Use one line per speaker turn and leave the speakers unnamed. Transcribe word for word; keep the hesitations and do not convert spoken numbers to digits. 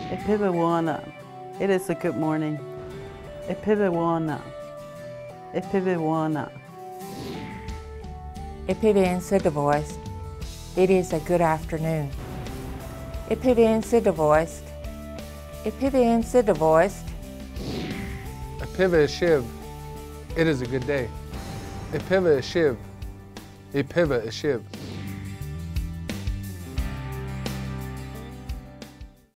Epibawana. It is a good morning. Epibawana. Epibawana.
Epivin Sidavoist. It is a good afternoon. Epivin Sidavoist. Epivin Sidavoist.
Epiva Shiv. It is a good day. Epiva Shiv. Epiva Shiv.